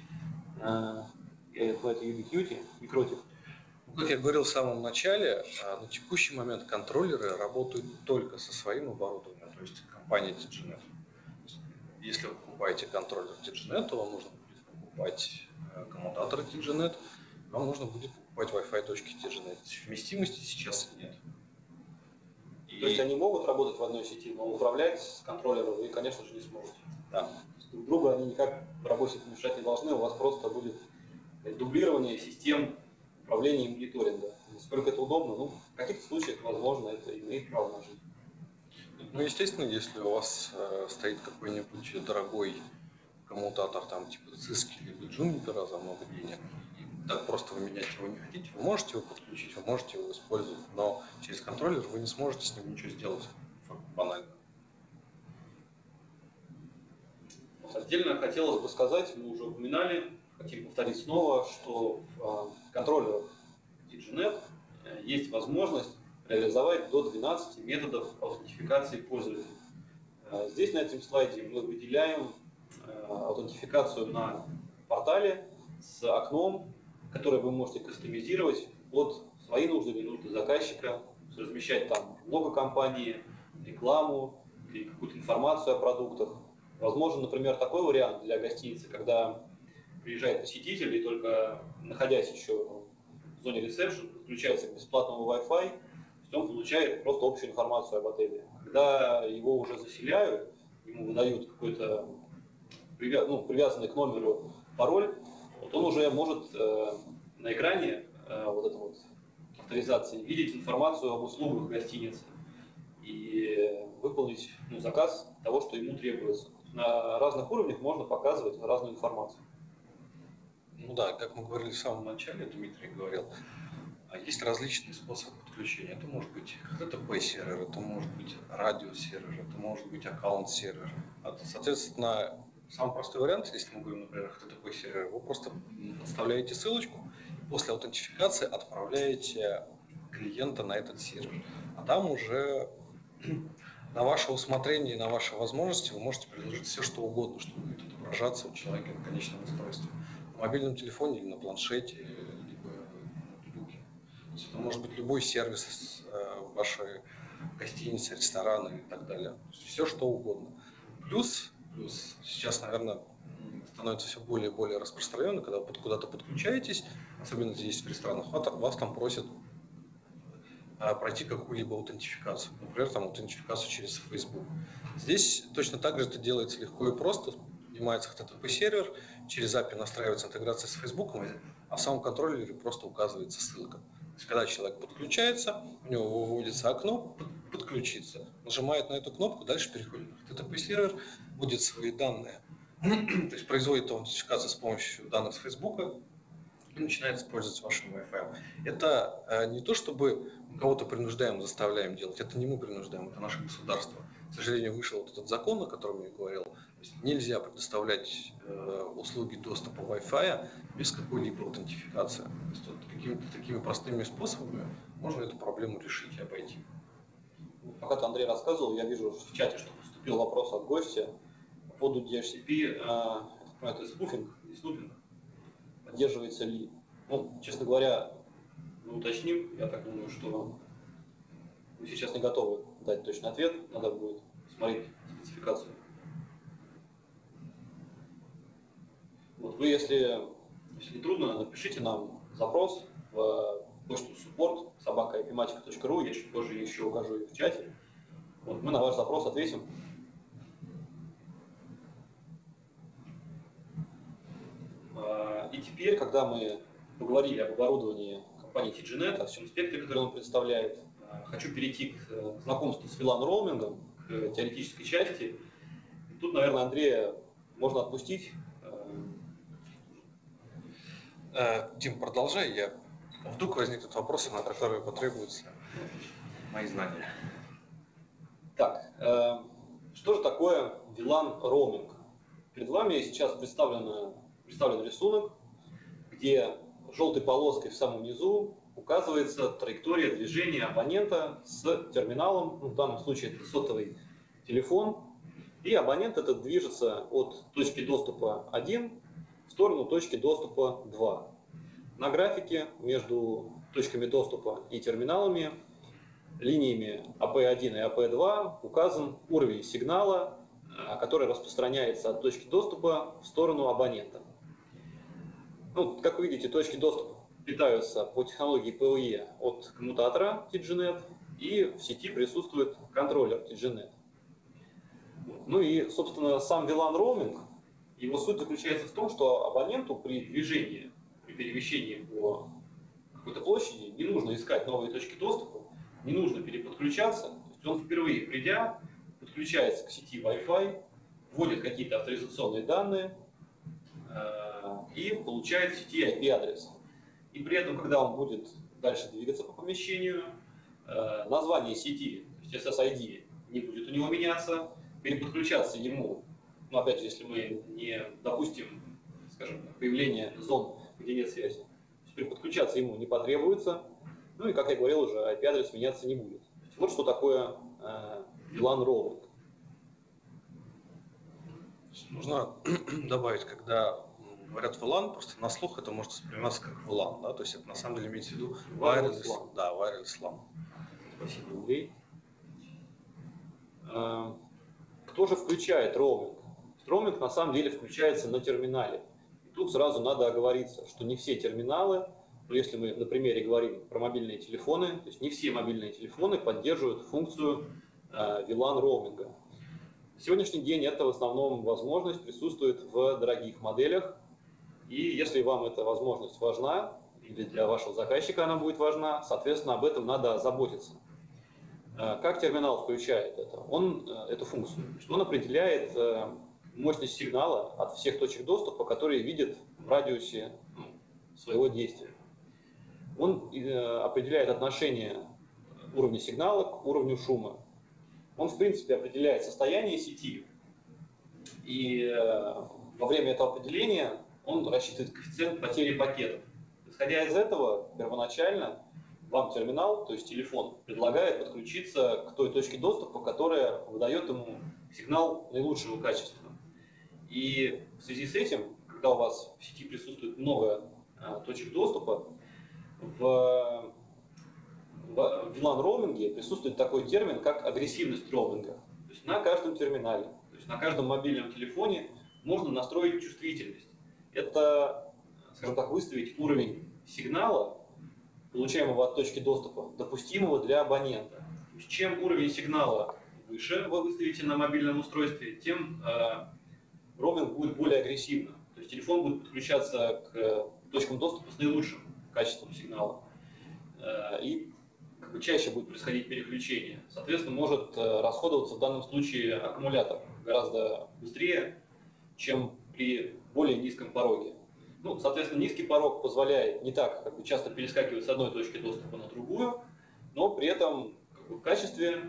Ubiquiti, Microtik? Как я говорил в самом начале, на текущий момент контроллеры работают только со своим оборудованием, то есть компания TGNet. Если вы покупаете контроллер TGNet, то вам нужно будет покупать коммутаторы TGNet, вам нужно будет покупать Wi-Fi точки TGNet. Совместимости сейчас нет. То есть они могут работать в одной сети, но управлять с контроллером вы, конечно же, не сможете. Да. Друг другу они никак в работе помешать не должны, у вас просто будет дублирование систем управления и мониторинга. Насколько это удобно, ну, в каких-то случаях, возможно, это имеет право на жизнь. Ну, естественно, если у вас стоит какой-нибудь дорогой коммутатор, там, типа Cisco или Juniper за много денег, и так просто вы менять его не хотите, вы можете его подключить, вы можете его использовать, но через контроллер вы не сможете с ним ничего сделать банально. Отдельно хотелось бы сказать, мы уже упоминали в хотим повторить снова, что в контроллерах TGNet есть возможность реализовать до 12 методов аутентификации пользователя. Здесь на этом слайде мы выделяем аутентификацию на портале с окном, которое вы можете кастомизировать под свои нужды или нужды заказчика, размещать там лого компании, рекламу или какую-то информацию о продуктах. Возможно, например, такой вариант для гостиницы, когда приезжает посетитель и только находясь еще в зоне ресепшн, подключается к бесплатному Wi-Fi, он получает просто общую информацию об отеле. Когда его уже заселяют, ему выдают какой-то привязанный к номеру пароль, вот он уже может на экране вот этой вот авторизации видеть информацию об услугах гостиницы и выполнить заказ того, что ему требуется. На разных уровнях можно показывать разную информацию. Ну да, как мы говорили в самом начале, Дмитрий говорил, есть различные способы подключения. Это может быть HTTP-сервер, это может быть радиосервер, это может быть аккаунт-сервер. Соответственно, самый простой вариант, если мы говорим, например, HTTP-сервер, вы просто вставляете ссылочку, после аутентификации отправляете клиента на этот сервер. А там уже на ваше усмотрение и на ваши возможности вы можете предложить все, что угодно, что будет отображаться у человека на конечном устройстве. На мобильном телефоне или на планшете, либо на ноутбуке. Это может быть любой сервис вашей гостиницы, ресторана и так далее. Все, что угодно. Плюс сейчас, наверное, становится все более и более распространенно, когда вы куда-то подключаетесь, особенно здесь в ресторанах, вас там просят пройти какую-либо аутентификацию, например, там аутентификацию через Facebook. Здесь точно так же это делается легко и просто. Поднимается HTTP-сервер, через API настраивается интеграция с Facebook, а в самом контроллере просто указывается ссылка. То есть, когда человек подключается, у него выводится окно «Подключиться», нажимает на эту кнопку, дальше переходит на HTTP-сервер, вводит свои данные, то есть производит аутентификацию с помощью данных с Facebook и начинает использовать вашим Wi-Fi. Это не то, чтобы кого-то принуждаем, заставляем делать, это не мы принуждаем, это наше государство. К сожалению, вышел вот этот закон, о котором я говорил. То есть нельзя предоставлять услуги доступа Wi-Fi без какой-либо аутентификации. То есть вот какими-то такими простыми способами можно эту проблему решить и обойти. Пока Андрей рассказывал, я вижу в чате, что поступил вопрос от гостя по поводу DHCP. Это спуфинг и снупинг. Поддерживается ли? Ну, честно говоря, мы уточним. Я так думаю, что вы сейчас не готовы дать точный ответ. Надо будет смотреть спецификацию. Вот вы, если не трудно, напишите нам запрос в почту support@ipmatica.ru. Я чуть позже еще укажу их в чате. Вот, мы на ваш запрос ответим. И теперь, когда мы поговорили об оборудовании компании TGNet, о всем спектре, который он представляет, хочу перейти к знакомству с VLAN роумингом, к теоретической части. И тут, наверное, Андрея можно отпустить. Дим, продолжай. Вдруг возникнут вопросы, на которые потребуются мои знания. Так, что же такое VLAN роуминг? Перед вами сейчас представлен рисунок, где желтой полоской в самом низу указывается траектория движения абонента с терминалом, в данном случае это сотовый телефон, и абонент этот движется от точки доступа 1 в сторону точки доступа 2. На графике между точками доступа и терминалами, линиями AP1 и AP2 указан уровень сигнала, который распространяется от точки доступа в сторону абонента. Ну, как вы видите, точки доступа питаются по технологии PoE от коммутатора TGNet, и в сети присутствует контроллер TGNet. Ну и, собственно, сам VLAN роуминг, его суть заключается в том, что абоненту при движении, при перемещении по какой-то площади не нужно искать новые точки доступа, не нужно переподключаться. То есть он впервые придя, подключается к сети Wi-Fi, вводит какие-то авторизационные данные и получает в сети IP-адрес. И при этом, когда он будет дальше двигаться по помещению, название сети, то есть SSID, не будет у него меняться, переподключаться ему, ну опять же, если мы не допустим, скажем, появления зон, где нет связи. Подключаться ему не потребуется, ну и, как я говорил уже, IP-адрес меняться не будет. Вот что такое VLAN roaming. Нужно добавить, когда говорят VLAN, просто на слух это может восприниматься как VLAN, да? То есть это на самом деле имеется в виду wireless LAN. Да, wireless LAN. Спасибо, Андрей. Кто же включает роуминг? Роуминг на самом деле включается на терминале. И тут сразу надо оговориться, что не все терминалы, если мы на примере говорим про мобильные телефоны, то есть не все мобильные телефоны поддерживают функцию VLAN роуминга. На сегодняшний день это в основном возможность присутствует в дорогих моделях. И если вам эта возможность важна, или для вашего заказчика она будет важна, соответственно, об этом надо заботиться. Как терминал включает это? Он эту функцию. Он определяет мощность сигнала от всех точек доступа, которые видит в радиусе своего действия. Он определяет отношение уровня сигнала к уровню шума. Он, в принципе, определяет состояние сети. И во время этого определения он рассчитывает коэффициент потери пакетов. Исходя из этого, первоначально вам терминал, то есть телефон, предлагает подключиться к той точке доступа, которая выдает ему сигнал наилучшего качества. И в связи с этим, когда у вас в сети присутствует много точек доступа, в VLAN-роуминге присутствует такой термин, как агрессивность роуминга. То есть на каждом терминале, то есть на каждом мобильном телефоне можно настроить чувствительность. Это, скажем так, выставить уровень сигнала, получаемого от точки доступа, допустимого для абонента. То есть чем уровень сигнала выше вы выставите на мобильном устройстве, тем роуминг будет более агрессивным. То есть телефон будет подключаться к точкам доступа с наилучшим качеством сигнала. И чаще будет происходить переключение. Соответственно, может расходоваться в данном случае аккумулятор гораздо быстрее, чем при более низком пороге. Ну, соответственно, низкий порог позволяет не так часто перескакивать с одной точки доступа на другую, но при этом в качестве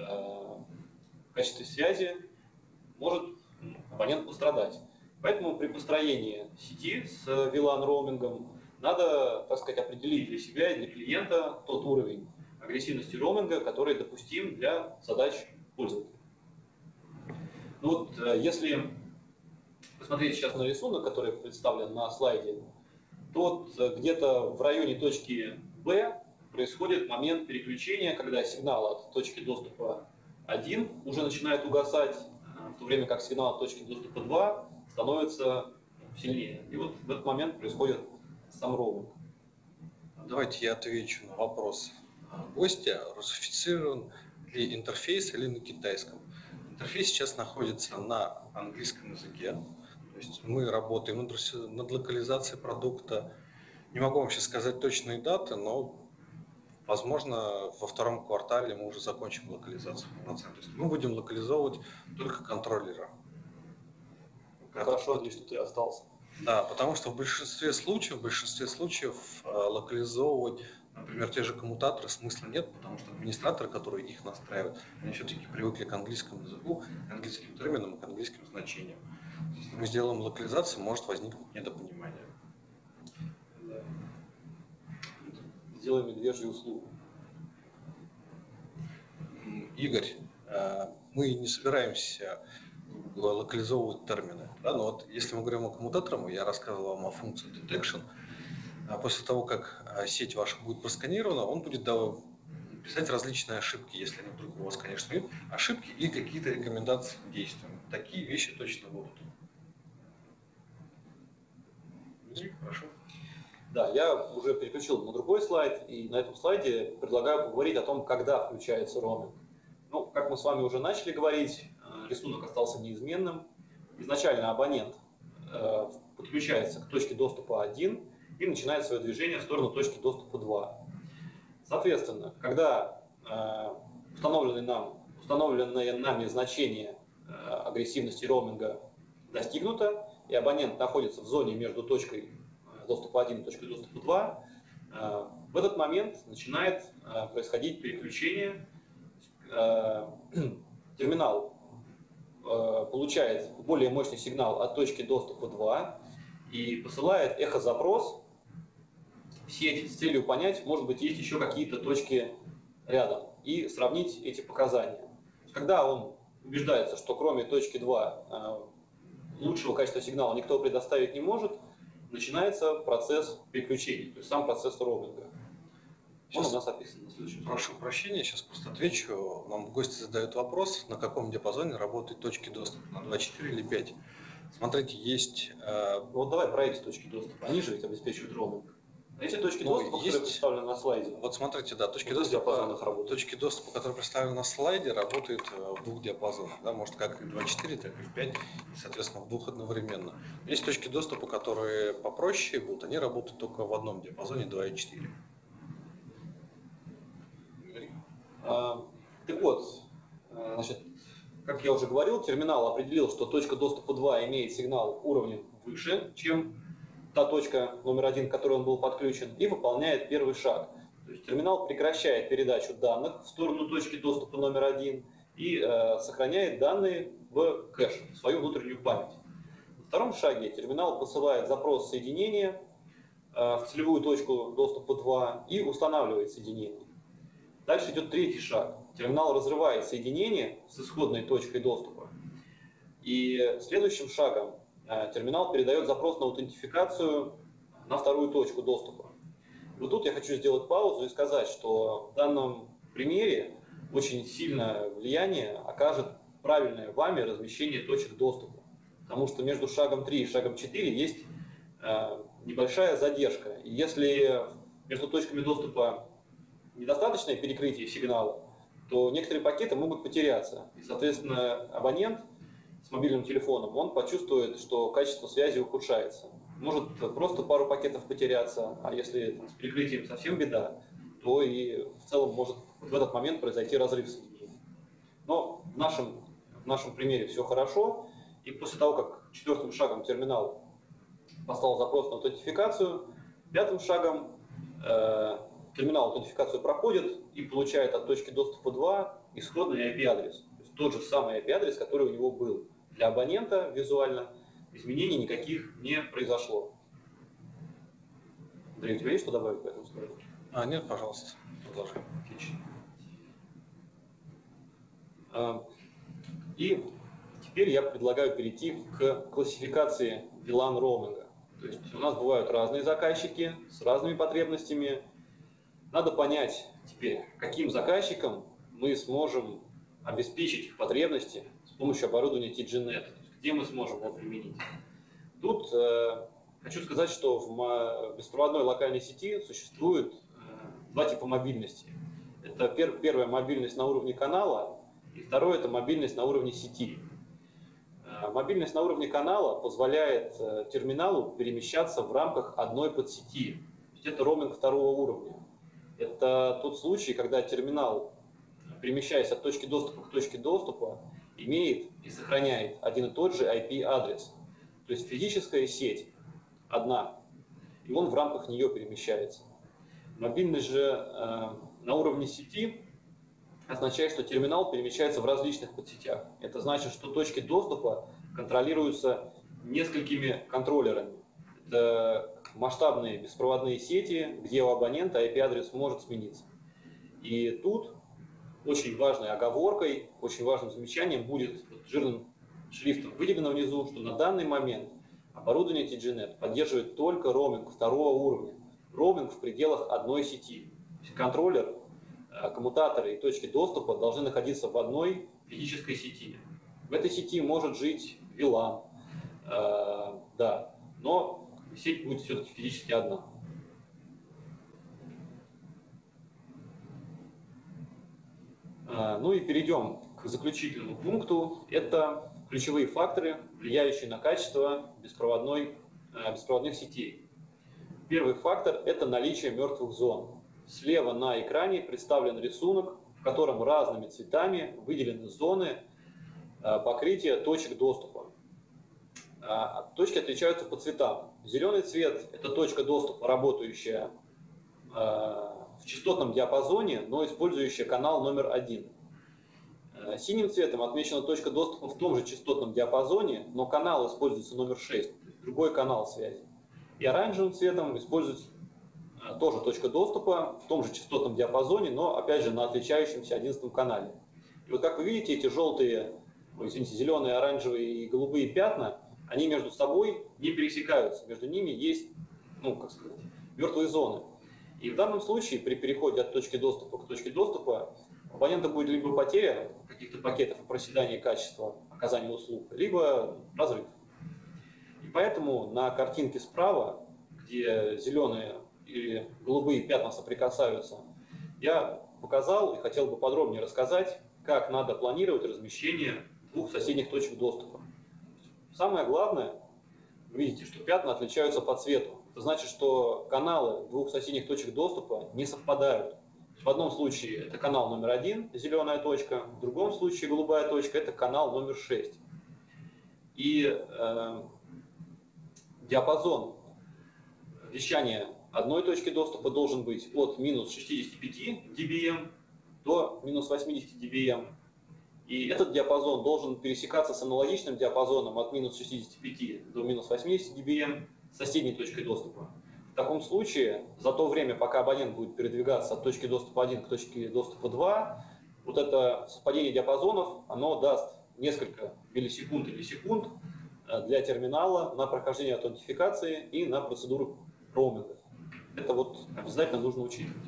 связи может абонент пострадать. Поэтому при построении сети с VLAN-роумингом надо, так сказать, определить для себя и для клиента тот уровень агрессивности роуминга, который допустим для задач пользователя. Ну вот, если посмотреть сейчас на рисунок, который представлен на слайде, то где-то в районе точки B происходит момент переключения, когда сигнал от точки доступа 1 уже начинает угасать, в то время как сигнал от точки доступа 2 становится сильнее. И вот в этот момент происходит сам роуминг. Давайте я отвечу на вопрос гостя. Русифицирован ли интерфейс или на китайском? Интерфейс сейчас находится на английском языке. То есть мы работаем над локализацией продукта. Не могу вам сейчас сказать точные даты, но, возможно, во втором квартале мы уже закончим локализацию. То есть мы будем локализовывать только контроллера. Хорошо, что ты остался. Да, потому что в большинстве случаев локализовывать, например, те же коммутаторы смысла нет, потому что администраторы, которые их настраивают, они все-таки привыкли к английскому языку, к английским терминам и к английским значениям. Если мы сделаем локализацию, может возникнуть недопонимание. Да. Сделаем медвежью услугу. Игорь, мы не собираемся локализовывать термины. Да? Но вот если мы говорим о коммутаторах, я рассказывал вам о функции detection. После того, как сеть ваша будет просканирована, он будет писать различные ошибки, если они вдруг у вас, конечно, есть, ошибки и какие-то рекомендации к действиям. Такие вещи точно будут. Прошу. Да, я уже переключил на другой слайд, и на этом слайде предлагаю поговорить о том, когда включается роуминг. Ну, как мы с вами уже начали говорить, рисунок остался неизменным. Изначально абонент подключается к точке доступа 1 и начинает свое движение в сторону точки доступа 2. Соответственно, когда установленное нами значение агрессивности роуминга достигнуто, и абонент находится в зоне между точкой доступа 1 и точкой доступа 2, в этот момент начинает происходить переключение. Терминал получает более мощный сигнал от точки доступа 2, и посылает эхо-запрос в сеть с целью понять, может быть, есть еще какие-то точки рядом, и сравнить эти показания. Когда он убеждается, что кроме точки 2 лучшего качества сигнала никто предоставить не может, начинается процесс переключения, то есть сам процесс роуминга. Он у нас описан на следующем слайде. Прошу прощения, сейчас просто отвечу. Нам гости задают вопрос, на каком диапазоне работают точки доступа, на 2.4 или 5. Смотрите, есть... Вот давай про эти точки доступа. Они же ведь обеспечивают роуминг. Эти точки доступа, которые представлены на слайде. Вот смотрите, да, точки вот доступа, которые представлены на слайде, работают в двух диапазонах. Да, может как и 2.4, так и в 5, и, соответственно, в двух одновременно. Есть точки доступа, которые попроще будут, они работают только в одном диапазоне 2.4. Так вот, значит, как я уже говорил, терминал определил, что точка доступа 2 имеет сигнал уровнем выше, чем та точка номер 1, к которой он был подключен, и выполняет первый шаг. То есть терминал прекращает передачу данных в сторону точки доступа номер 1 и сохраняет данные в кэш, в свою внутреннюю память. На втором шаге терминал посылает запрос соединения в целевую точку доступа 2 и устанавливает соединение. Дальше идет третий шаг. Терминал разрывает соединение с исходной точкой доступа. И следующим шагом терминал передает запрос на аутентификацию на вторую точку доступа. И вот тут я хочу сделать паузу и сказать, что в данном примере очень сильное влияние окажет правильное вами размещение точек доступа. Потому что между шагом 3 и шагом 4 есть небольшая задержка. И если между точками доступа недостаточное перекрытие сигнала, то некоторые пакеты могут потеряться. И, соответственно, абонент с мобильным телефоном, он почувствует, что качество связи ухудшается. Может просто пару пакетов потеряться, а если с перекрытием совсем беда, то и в целом может в этот момент произойти разрыв соединения. Но в нашем примере все хорошо, и после того, как четвертым шагом терминал послал запрос на аутентификацию, пятым шагом терминал аутентификацию проходит и получает от точки доступа 2 исходный IP-адрес. То есть тот же самый IP-адрес, который у него был. Для абонента визуально изменений никаких не произошло. Андрей, у тебя есть что добавить по этому слайду? Нет, пожалуйста, продолжи. Отлично. И теперь я предлагаю перейти к классификации VLAN роуминга. То есть у нас бывают разные заказчики с разными потребностями. Надо понять теперь, каким заказчикам мы сможем обеспечить их потребности с помощью оборудования TGNet, где мы сможем его применить. Тут хочу сказать, что в беспроводной локальной сети существует два типа мобильности. Это первая мобильность на уровне канала, и второе это мобильность на уровне сети. Мобильность на уровне канала позволяет терминалу перемещаться в рамках одной подсети. Это роуминг второго уровня. Это тот случай, когда терминал, перемещаясь от точки доступа к точке доступа, имеет и сохраняет один и тот же IP-адрес. То есть физическая сеть одна, и он в рамках нее перемещается. Мобильность же на уровне сети означает, что терминал перемещается в различных подсетях. Это значит, что точки доступа контролируются несколькими контроллерами. Это масштабные беспроводные сети, где у абонента IP-адрес может смениться. И тут очень важной оговоркой, очень важным замечанием будет жирным шрифтом выделено внизу, что на данный момент оборудование TGNet поддерживает только роуминг второго уровня. Роуминг в пределах одной сети. То есть контроллер, коммутаторы и точки доступа должны находиться в одной физической сети. В этой сети может жить VLAN, да, но сеть будет все-таки физически одна. Ну и перейдем к заключительному пункту. Это ключевые факторы, влияющие на качество беспроводных сетей. Первый фактор – это наличие мертвых зон. Слева на экране представлен рисунок, в котором разными цветами выделены зоны покрытия точек доступа. Точки отличаются по цветам. Зеленый цвет – это точка доступа, работающая в частотном диапазоне, но использующая канал номер 1. Синим цветом отмечена точка доступа в том же частотном диапазоне, но канал используется номер 6. другой канал связи. И оранжевым цветом используется тоже точка доступа в том же частотном диапазоне, но опять же на отличающемся 11 канале. И вот как вы видите, эти желтые, извините, зеленые, оранжевые и голубые пятна, они между собой не пересекаются. Между ними есть, как сказать, мертвые зоны. И в данном случае при переходе от точки доступа к точке доступа у абонента будет либо потеря каких-то пакетов и проседание качества оказания услуг, либо разрыв. И поэтому на картинке справа, где зеленые или голубые пятна соприкасаются, я показал и хотел бы подробнее рассказать, как надо планировать размещение двух соседних точек доступа. Самое главное, вы видите, что пятна отличаются по цвету. Это значит, что каналы двух соседних точек доступа не совпадают. В одном случае это канал номер 1, зеленая точка, в другом случае голубая точка, это канал номер 6. И диапазон вещания одной точки доступа должен быть от минус 65 dBm до минус 80 dBm. И этот диапазон должен пересекаться с аналогичным диапазоном от минус 65 до минус 80 dBm с соседней точкой доступа. В таком случае, за то время, пока абонент будет передвигаться от точки доступа 1 к точке доступа 2, вот это совпадение диапазонов, оно даст несколько миллисекунд или секунд для терминала на прохождение аутентификации и на процедуру роуминга. Это вот обязательно нужно учитывать.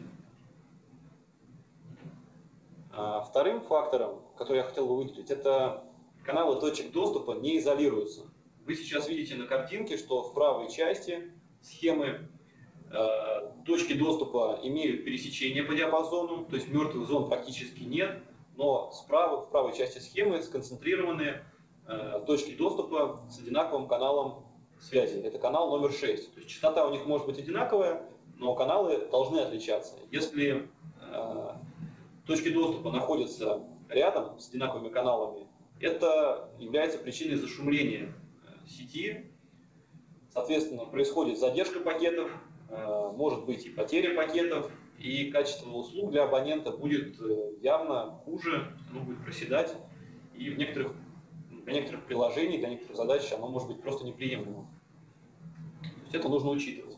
Вторым фактором, который я хотел бы выделить, это каналы точек доступа не изолируются. Вы сейчас видите на картинке, что в правой части схемы точки доступа имеют пересечение по диапазону, то есть мертвых зон практически нет, но справа, в правой части схемы сконцентрированы точки доступа с одинаковым каналом связи. Это канал номер 6. То есть частота у них может быть одинаковая, но каналы должны отличаться. Если точки доступа находятся рядом с одинаковыми каналами, это является причиной зашумления сети. Соответственно, происходит задержка пакетов, может быть и потеря пакетов, и качество услуг для абонента будет явно хуже, оно будет проседать, и для некоторых приложений, для некоторых задач оно может быть просто неприемлемым. То есть это нужно учитывать.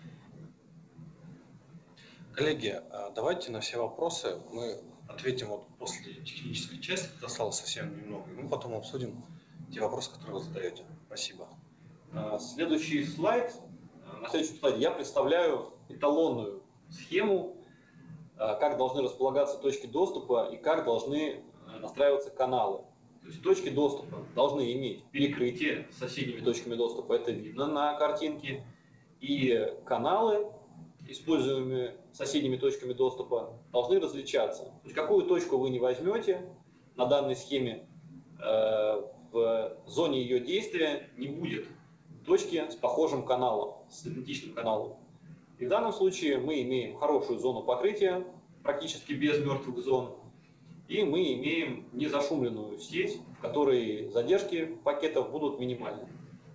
Коллеги, давайте на все вопросы мы ответим вот после технической части, осталось совсем немного, и мы потом обсудим те вопросы, которые вы задаете. Спасибо. Следующий слайд. На следующем слайде я представляю эталонную схему, как должны располагаться точки доступа и как должны настраиваться каналы. То есть точки доступа должны иметь перекрытие с соседними точками доступа, это видно на картинке, и каналы, используемые соседними точками доступа, должны различаться. То есть какую точку вы не возьмете на данной схеме, в зоне ее действия не будет точки с похожим каналом, с идентичным каналом. И в данном случае мы имеем хорошую зону покрытия, практически без мертвых зон, и мы имеем незашумленную сеть, в которой задержки пакетов будут минимальны.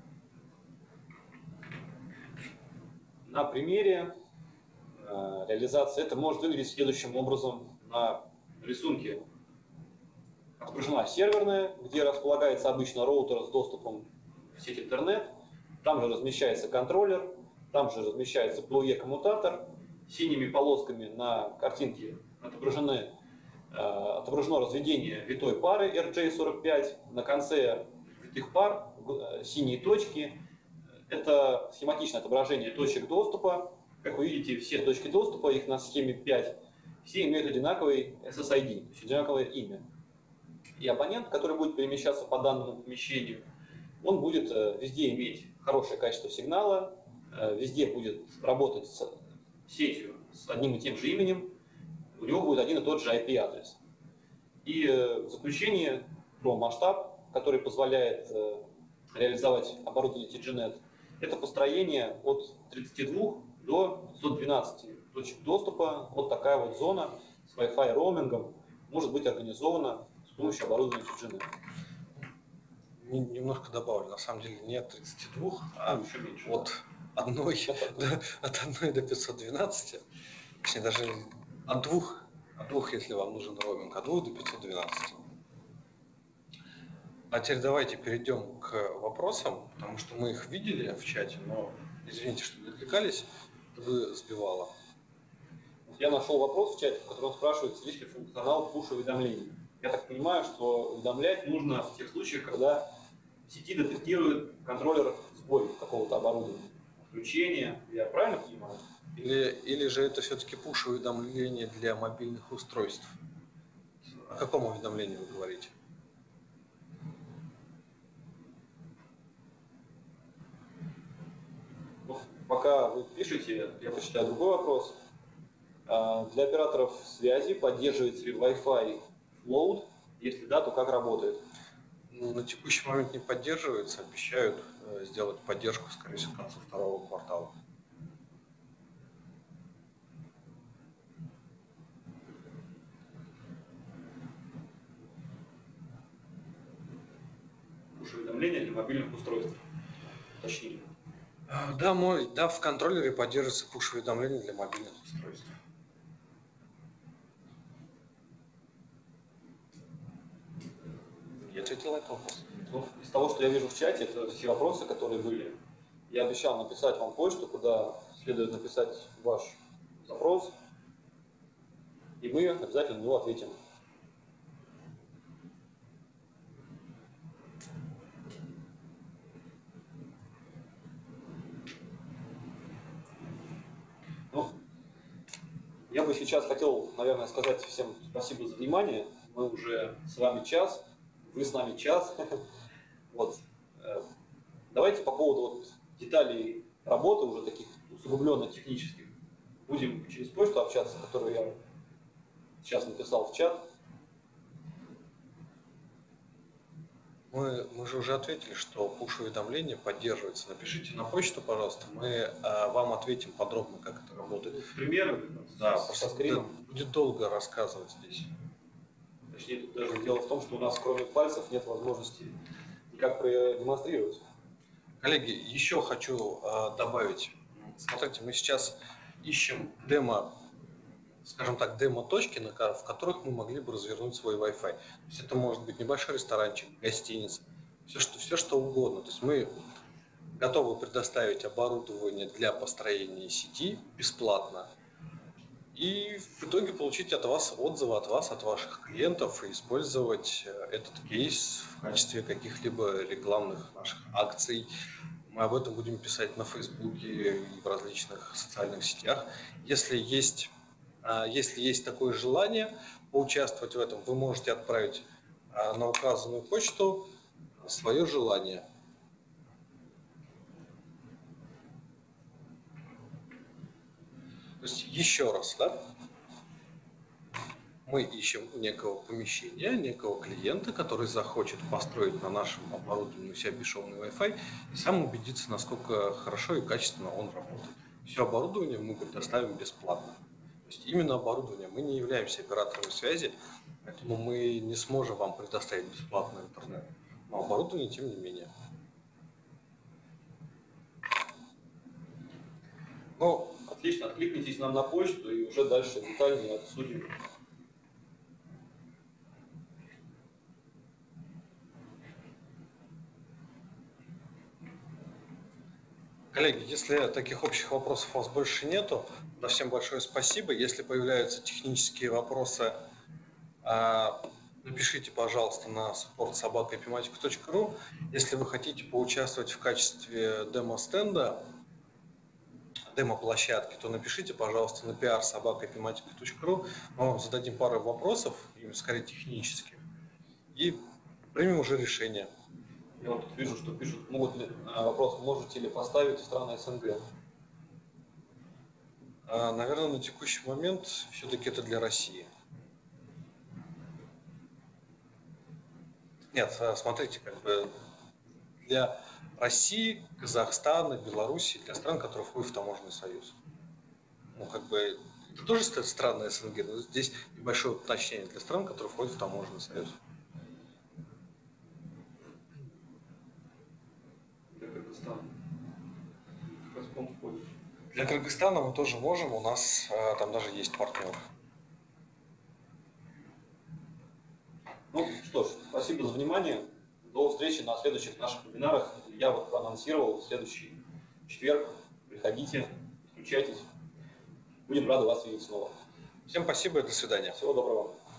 На примере реализации это может выглядеть следующим образом. На рисунке отображена серверная, где располагается обычно роутер с доступом в сеть интернет. Там же размещается контроллер, там же размещается PoE-коммутатор. Синими полосками на картинке отображено разведение витой пары RJ45. На конце витых пар синие точки. Это схематичное отображение точек доступа. Как вы видите, все точки доступа, их на схеме 5, все имеют одинаковый SSID, то есть одинаковое имя. И абонент, который будет перемещаться по данному помещению, он будет везде иметь хорошее качество сигнала, везде будет работать с сетью с одним и тем же именем, у него будет один и тот же IP-адрес. И в заключение про масштаб, который позволяет реализовать оборудование TGNet, это построение от 32 до 112 точек доступа. Вот такая вот зона с Wi-Fi роумингом может быть организована с помощью оборудования TGNet. Немножко добавлю, на самом деле не от 32, а еще меньше, от 1 до 512, точнее даже от двух, если вам нужен роуминг, от 2 до 512. А теперь давайте перейдем к вопросам, потому что мы их видели в чате, но извините, что не отвлекались, вы сбивало. Я нашел вопрос в чате, в котором спрашивается, есть ли функционал push-уведомлений. Я так понимаю, что уведомлять нужно в тех случаях, когда в сети детектирует контроллер сбой какого-то оборудования, отключение. Я правильно понимаю? Или же это все-таки push-уведомление для мобильных устройств? О каком уведомлении вы говорите? Ну, пока вы пишете, я почитаю другой вопрос. Для операторов связи поддерживается ли Wi-Fi Float? Если да, то как работает? Ну, на текущий момент не поддерживается, обещают сделать поддержку, скорее всего, к концу второго квартала. Push-уведомления для мобильных устройств. Точнее. Да, в контроллере поддерживается push-уведомление для мобильных устройств. Я ответил на этот вопрос. Ну, из того, что я вижу в чате, это все вопросы, которые были. Я обещал написать вам почту, куда следует написать ваш запрос, и мы обязательно на него ответим. Ну, я бы сейчас хотел, наверное, сказать всем спасибо за внимание. Мы уже с вами час, вы с нами час. Вот. Давайте по поводу вот деталей работы, уже таких усугубленно технических, будем через почту общаться, которую я сейчас написал в чат. Мы же уже ответили, что push-уведомление поддерживается. Напишите на почту, пожалуйста, мы вам ответим подробно, как это работает. Примеры? Да, со скрином. Будет долго рассказывать здесь. Точнее, тут даже дело в том, что у нас кроме пальцев нет возможности никак продемонстрировать. Коллеги, еще хочу добавить. Смотрите, мы сейчас ищем демо, скажем так, демо-точки, в которых мы могли бы развернуть свой Wi-Fi. То есть это может быть небольшой ресторанчик, гостиница, все что угодно. То есть мы готовы предоставить оборудование для построения сети бесплатно и в итоге получить от вас отзывы от ваших клиентов и использовать этот кейс в качестве каких-либо рекламных наших акций. Мы об этом будем писать на Фейсбуке и в различных социальных сетях. Если есть такое желание поучаствовать в этом, вы можете отправить на указанную почту свое желание. То есть еще раз, да? Мы ищем некого помещения, некого клиента, который захочет построить на нашем оборудовании у себя бесшовный Wi-Fi и сам убедиться, насколько хорошо и качественно он работает. Все оборудование мы предоставим бесплатно. То есть именно оборудование. Мы не являемся оператором связи, поэтому мы не сможем вам предоставить бесплатный интернет. Но оборудование тем не менее. Ну, отлично, откликнитесь нам на почту и уже дальше детальнее обсудим. Коллеги, если таких общих вопросов у вас больше нету, да, всем большое спасибо. Если появляются технические вопросы, напишите, пожалуйста, на support@epimatic.ru. Если вы хотите поучаствовать в качестве демо-стенда, демо-площадки, то напишите, пожалуйста, на pr@epimatic.ru. Мы вам зададим пару вопросов, скорее технических, и примем уже решение. Я вот тут вижу, что пишут, вопрос, можете ли поставить страны СНГ? Наверное, на текущий момент все-таки это для России. Нет, смотрите, как бы для России, Казахстана, Белоруссии, для стран, которые входят в таможенный союз. Ну, как бы, это тоже страны СНГ, но здесь небольшое уточнение для стран, которые входят в таможенный союз. Для Кыргызстана. Для Кыргызстана мы тоже можем, у нас там даже есть партнер. Ну что ж, спасибо за внимание. До до встречи на следующих наших вебинарах. Я вот проанонсировал в следующий четверг. Приходите, включайтесь. Будем рады вас видеть снова. Всем спасибо и до свидания. Всего доброго.